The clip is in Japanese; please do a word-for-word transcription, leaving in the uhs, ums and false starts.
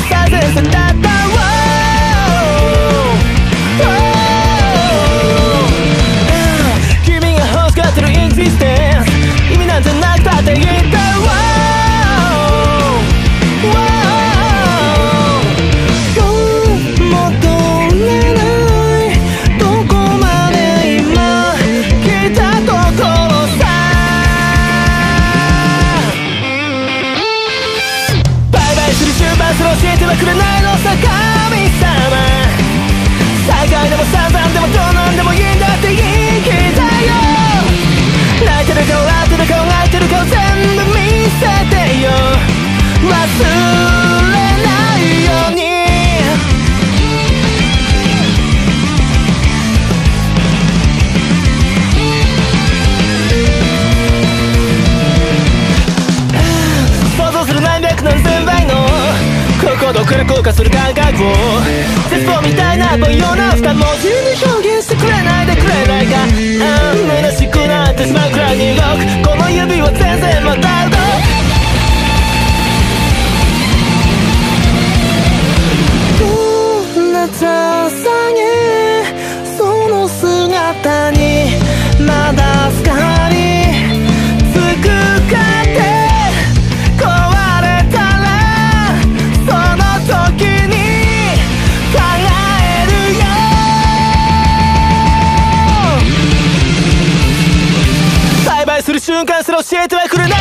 最善さだったわ。君が欲しがってるエクシステンス意味なんてなくたっていいんだわ。それ教えてはくれないのさ神様。最下位でも散々でもどうなんでもいいんだっていい日だよ。泣いてる顔笑ってる顔泣いてる顔全部見せてよ。忘れないように。想像する何百何千倍の心どくる硬化する感覚を絶望みたいな凡庸な二文字に表現してくれないでくれないか。ああ虚しくなってしまうくらいに僕この指は全然まだだ。こんなさにその姿にまだ光つくかってする瞬間すら教えてはくれない。